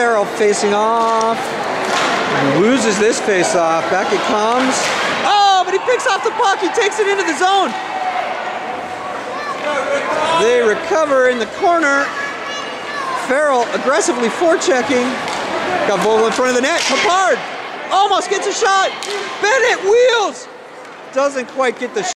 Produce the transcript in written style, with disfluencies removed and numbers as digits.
Farrell facing off. Loses this face-off. Back it comes. Oh, but he picks off the puck. He takes it into the zone. They recover in the corner. Farrell aggressively forechecking. Got Vogel in front of the net. Papard almost gets a shot. Bennett wheels. Doesn't quite get the shot.